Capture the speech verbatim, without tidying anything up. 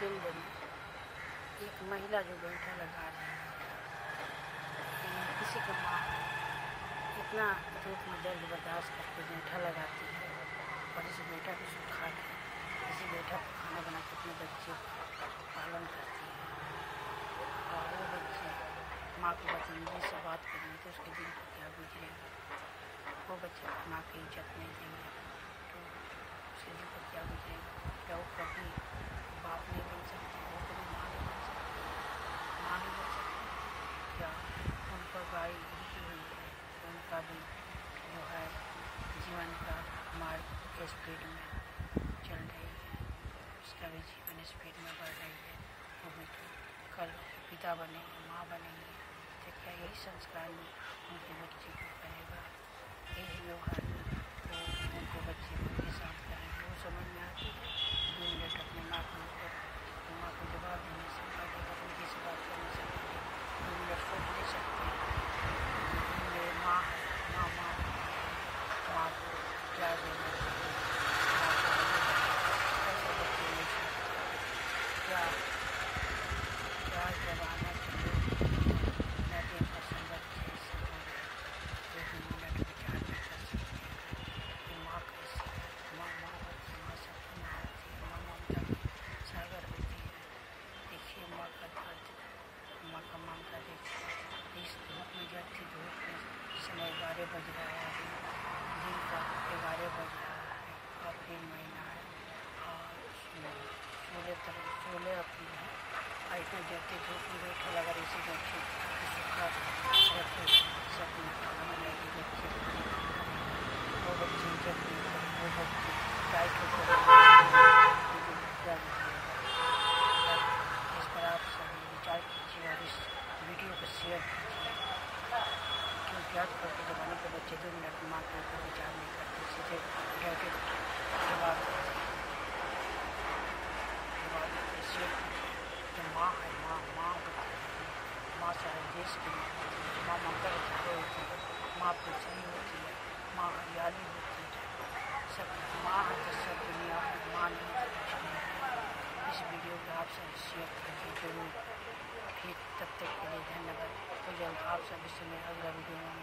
Field में एक महिला जो गोईठा लगा रही है, किसी की माँ इतना धूप में दर्द बर्दाश्त करके गोईठा लगाती है और इस गोईठा को सुखा के इसी गोईठा पर खाना बना के अपने बच्चे को पालन करती है। और वो बच्चे माँ को बदतमीजी से बात करेंगे तो उसके दिल को क्या गुजरेगा। वो बच्चे माँ की इज्जत नहीं देंगे तो उसके दिल को क्या गुजरेगा। क्या वो कभी बाप नहीं बन सकते, वो कभी माँ नहीं बन सकती, माँ नहीं बन सकती। क्या उन पर गाय रुकी हुई है, उनका भी जो है जीवन का मार्ग के स्पीड में चल रही है, उसका भी जीवन स्पीड में बढ़ रही है। वो भी तो कल पिता बनेंगे, माँ बनेंगे तो क्या यही संस्कार में उनके बच्चे को करेगा, यही व्यवहार में वो उनके बच्चे के साथ करेंगे। वो समझ में आती है दो मिनट अपने माँ को तो माँ को जवाब देने से पहले, उनकी से बात करने से पहले दो मिनट सोच नहीं सकते मेरे माँ है, माँ माँ माँ को क्या देना चाहिए, माँ को कैसे बच्चे नहीं सकते। क्या क्या जमाना चाहिए नदी पर संगत जैसे हो गए जो भी मिनट विचार नहीं कर सकते कि माँ कैसी है। माँ माँ होती है, माँ सबकी माँ होती है, माँ ममता की सागर होती है। देखिए माँ का दर्द, माँ का ममता देखिए। इस धूप में जलती धूप में समय ग्यारह बज रहा है, अभी दिन का ग्यारह बज रहा है, अप्रैल महीना है और चूल्हे तरह चूल्हे अपनी है ऐसे जलती धूप में बैठा लगा इसी बच्चे सुखा रखे सपने खाना बनाएगी बच्चे वो बच्चे जब वो बच्चे टाइट होकर इस पर आप सभी विचार कीजिए और इस वीडियो को शेयर कीजिए क्योंकि आजकल के ज़माने के बच्चे दो मिनट माँ के ऊपर विचार नहीं करते, सीधे डायरेक्ट जवाब देते जवाब देते शेयर तो माँ है, माँ माँ होती है, माँ सारे देश की माँ होती है, माँ ममता होती है, माँ पृथ्वी होती है, माँ हरियाली होती है, सब माँ है तो सब दुनिया है, माँ नहीं तो कुछ नहीं है। इस वीडियो को आप सब शेयर कीजिए जरूर। फिर तब तक के लिए धन्यवाद। तो जल्द आप सभी से मैं अगला वीडियो में